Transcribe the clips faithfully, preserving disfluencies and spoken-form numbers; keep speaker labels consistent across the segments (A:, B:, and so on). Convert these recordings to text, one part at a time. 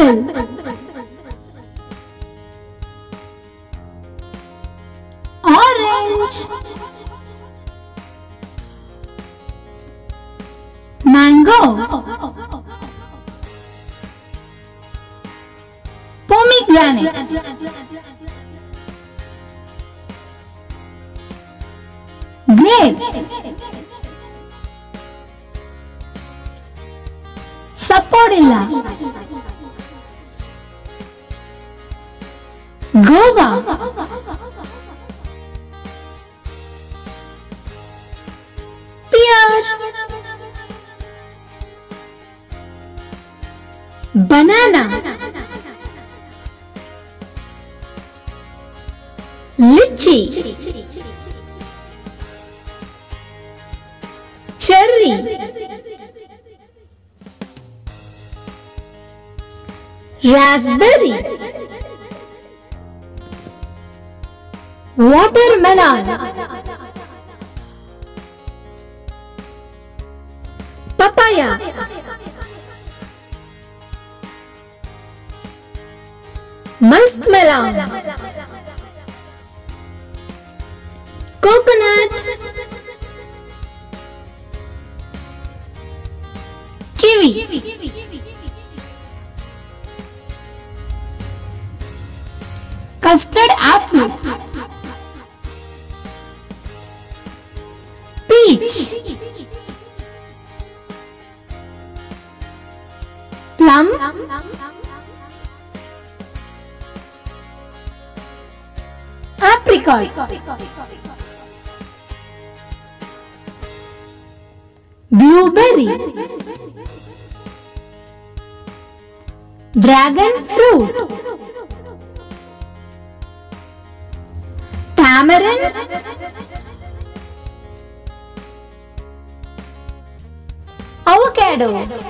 A: apple, orange, mango, pomegranate, grapes, sapodilla, guava, pear, banana, lychee, cherry, raspberry, watermelon, papaya, muskmelon, coconut, kiwi, custard apple, peach, plum, apricot, blueberry, dragon fruit, tamarind, avocado,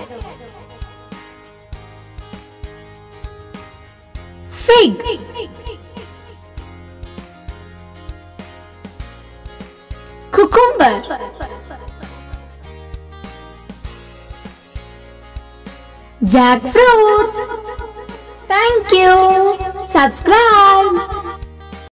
A: fig, cucumber, jackfruit. Thank you. Subscribe.